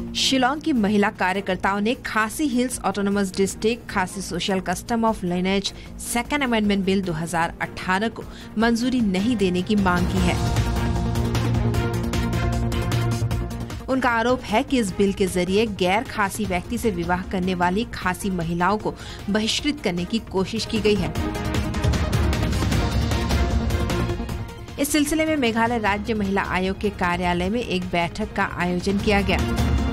शिलोंग की महिला कार्यकर्ताओं ने Khasi hills autonomous district Khasi social custom of lineage second amendment bill 2018 को मंजूरी नहीं देने की मांग की है। उनका आरोप है कि इस बिल के जरिए गैर खासी व्यक्ति से विवाह करने वाली खासी महिलाओं को बहिष्कृत करने की कोशिश की गई है। इस सिलसिले में मेघालय राज्य महिला आयोग के कार्यालय में एक बैठक का आयोजन किया गया।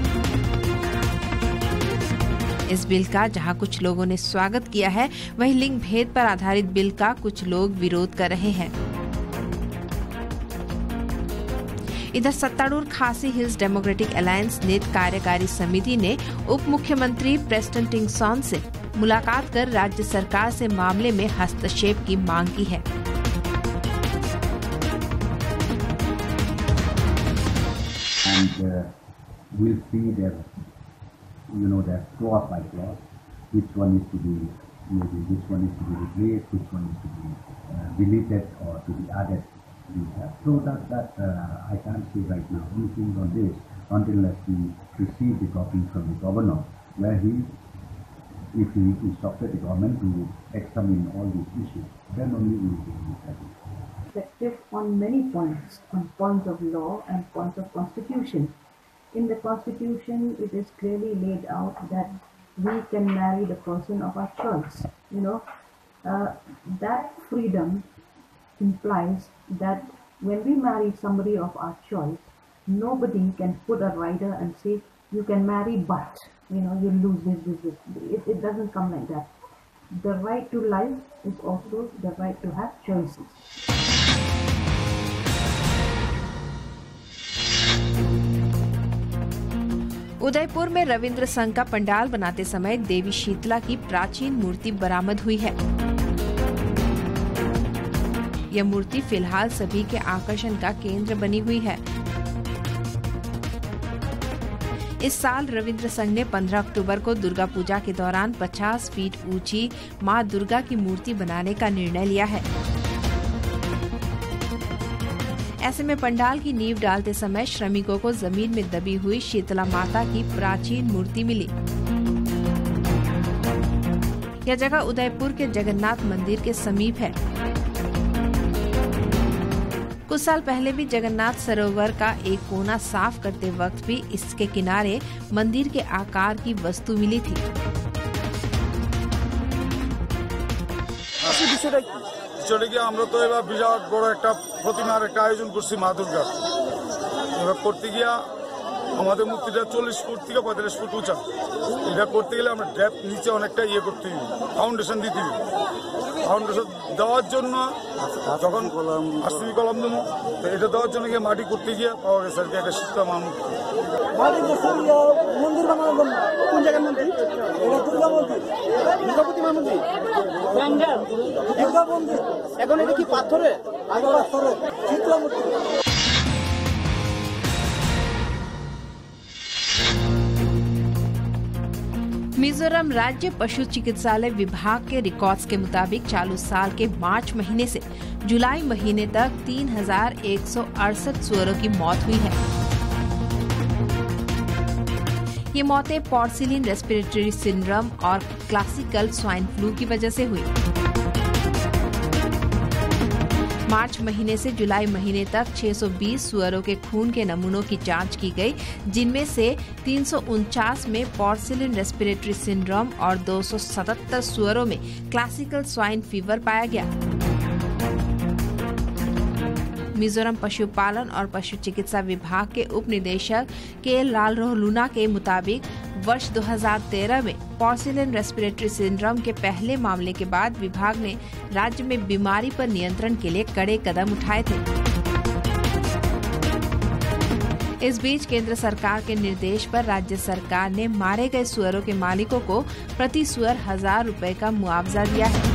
इस बिल का जहां कुछ लोगों ने स्वागत किया है, वहीं लिंग भेद पर आधारित बिल का कुछ लोग विरोध कर रहे हैं। इधर सत्तारूढ़ खासी हिल्स डेमोक्रेटिक अलायंस नेत कार्यकारी समिति ने उप मुख्यमंत्री प्रेस्टन टिंगसॉन से मुलाकात कर राज्य सरकार से मामले में हस्तक्षेप की मांग की है। We'll see their clause by clause, which one is to be replaced, which one is to be deleted or to be added. So that I can't say right now anything on this until we receive the copy from the governor, where if he instructed the government to examine all these issues, then only we will be deciding. Effective on many points, on points of law and points of constitution. In the constitution, it is clearly laid out that we can marry the person of our choice. That freedom implies that when we marry somebody of our choice, nobody can put a rider and say you can marry, but you lose this. It doesn't come like that. The right to life is also the right to have choices. Udaipur में रविंद्र संघ का पंडाल बनाते समय देवी शीतला की प्राचीन मूर्ति बरामद हुई है। यह मूर्ति फिलहाल सभी के आकर्षण का केंद्र बनी हुई है। इस साल रविंद्र संघ ने 15 अक्टूबर को दुर्गा पूजा के दौरान 50 फीट ऊंची मां दुर्गा की मूर्ति बनाने का निर्णय लिया है। ऐसे में पंडाल की नींव डालते समय श्रमिकों को जमीन में दबी हुई शीतला माता की प्राचीन मूर्ति मिली। यह जगह उदयपुर के जगन्नाथ मंदिर के समीप है। कुछ साल पहले भी जगन्नाथ सरोवर का एक कोना साफ करते वक्त भी इसके किनारे मंदिर के आकार की वस्तु मिली थी। বিষয়টা আমরা তো এবার বিরাট বড় একটা প্রতিমার একটা আয়োজন করছি মা দুর্গার। এবার করতে গিয়া আমাদের মূর্তিটা 40 ফুট থেকে 45 ফুট উঁচা। এটা করতে গেলে আমরা ডেপথ নিচে অনেকটা করতে হবে, ফাউন্ডেশন দিতে হবে। ফাউন্ডেশন দেওয়ার জন্য যখন আরসিবি কলম দেবো, তো এটা দেওয়ার জন্য গিয়ে মাটি করতে গিয়ে পাওয়া গেছে আর কি একটা শীতলা মা মন্দির বানানোর জন্য। কোন জায়গার মন্দির? এটা দুর্গা মন্দির, দুর্গা প্রতিমা মন্দির, দুর্গা মন্দির। এখন এটা কি পাথরে? আগে পাথরে শীতলা মন্দির। मिजोरम राज्य पशु चिकित्सालय विभाग के रिकॉर्ड्स के मुताबिक चालू साल के मार्च महीने से जुलाई महीने तक 3168 सुअरों की मौत हुई है। ये मौतें पोर्सिलिन रेस्पिरेटरी सिंड्रोम और क्लासिकल स्वाइन फ्लू की वजह से हुई। मार्च महीने से जुलाई महीने तक 620 सुअरों के खून के नमूनों की जांच की गई, जिनमें से 349 में पोर्सिलिन रेस्पिरेटरी सिंड्रोम और 277 सुअरों में क्लासिकल स्वाइन फीवर पाया गया। मिजोरम पशुपालन और पशु चिकित्सा विभाग के उप निदेशक के लालरोहलुना के मुताबिक वर्ष 2013 में पोर्सिलिन रेस्पिरेटरी सिंड्रोम के पहले मामले के बाद विभाग ने राज्य में बीमारी पर नियंत्रण के लिए कड़े कदम उठाए थे। इस बीच केंद्र सरकार के निर्देश पर राज्य सरकार ने मारे गए सुअरों के मालिकों को प्रति सुअर 1000 रुपए का मुआवजा दिया है,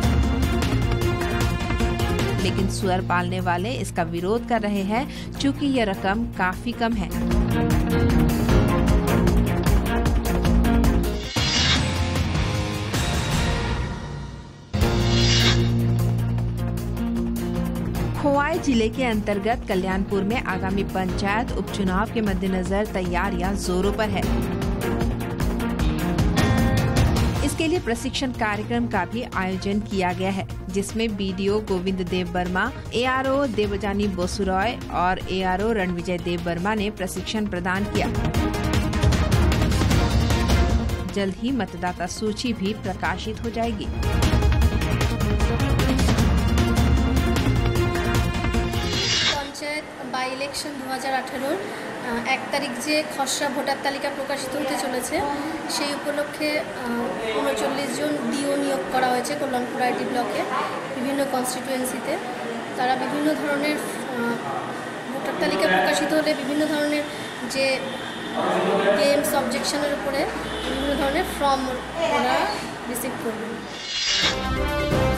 लेकिन सुअर पालने वाले इसका विरोध कर रहे हैं, चूंकि यह रकम काफी कम है। खोआ पुडुवाई जिले के अंतर्गत कल्याणपुर में आगामी पंचायत उपचुनाव के मद्देनजर तैयारियां जोरों पर है। इसके लिए प्रशिक्षण कार्यक्रम का भी आयोजन किया गया है, जिसमें बीडीओ गोविंद देव वर्मा, एआरओ देवजानी बोसुरॉय और एआरओ रणविजय देव वर्मा ने प्रशिक्षण प्रदान किया। जल्द ही मतदाता सूची भी प्रकाशित हो जाएगी। पंचायत बाई इलेक्शन 2018 1 तारीख যে খসড়া ভোটার তালিকা প্রকাশিত হতে চলেছে, সেই উপলক্ষে 39 জন ডিও নিয়োগ করা হয়েছে কল্যাণপুর আইটি ব্লকে বিভিন্ন কনস্টিটুয়েন্সিতে। তারা বিভিন্ন ধরনের ভোটার তালিকা প্রকাশিত হলে বিভিন্ন ধরনের যে ক্লেমস অবজেকশনের উপরে বিভিন্ন ধরনের ফর্ম ওরা রিসিভ করবেন।